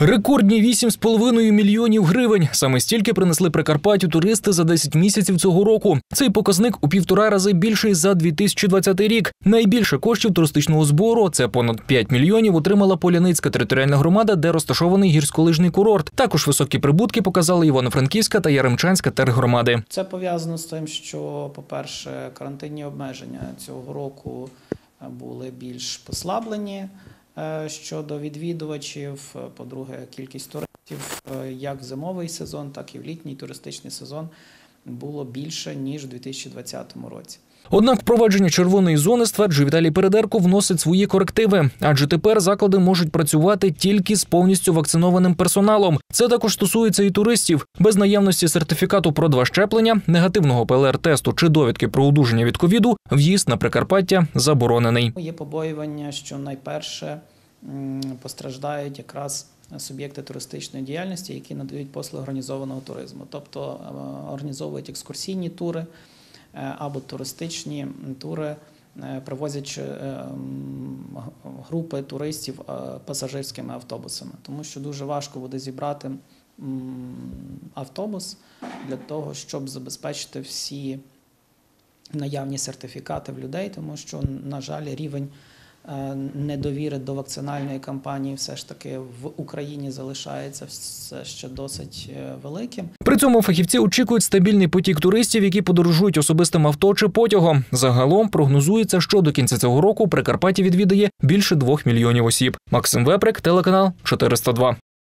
Рекордні 8,5 мільйонів гривень. Саме стільки принесли Прикарпаттю туристи за 10 місяців цього року. Цей показник у 1,5 рази більший за 2020 рік. Найбільше коштів туристичного збору – це понад 5 мільйонів – отримала Поляницька територіальна громада, де розташований гірськолижний курорт. Також високі прибутки показали Івано-Франківська та Яремчанська тергромади. Це пов'язано з тим, що, по-перше, карантинні обмеження цього року були більш послаблені щодо відвідувачів. По-друге, кількість туристів як в зимовий сезон, так і в літній туристичний сезон було більше, ніж у 2020 році. Однак впровадження червоної зони, стверджує Віталій Передерко, вносить свої корективи. Адже тепер заклади можуть працювати тільки з повністю вакцинованим персоналом. Це також стосується і туристів. Без наявності сертифікату про 2 щеплення, негативного ПЛР-тесту чи довідки про одужання від ковіду, в'їзд на Прикарпаття заборонений. Є побоювання, що найперше постраждають якраз суб'єкти туристичної діяльності, які надають послуги організованого туризму. Тобто організовують екскурсійні тури або туристичні тури, привозячи групи туристів пасажирськими автобусами. Тому що дуже важко буде зібрати автобус для того, щоб забезпечити всі наявні сертифікати в людей, тому що, на жаль, рівень недовіри до вакцинальної кампанії все ж таки в Україні залишається все ще досить великим. При цьому фахівці очікують стабільний потік туристів, які подорожують особистим авто чи потягом. Загалом прогнозується, що до кінця цього року Прикарпаття відвідає більше 2 мільйонів осіб. Максим Веприк, телеканал 402.